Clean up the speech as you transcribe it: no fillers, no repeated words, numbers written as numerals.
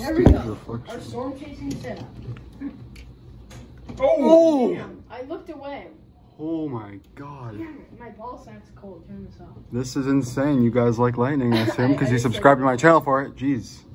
There we go. reflection. Our storm chasing setup. Oh! Damn, I looked away. Oh my god. Damn it, my ball sack's cold. Turn this off. This is insane. You guys like lightning, I assume, because you subscribed to my channel for it. Jeez.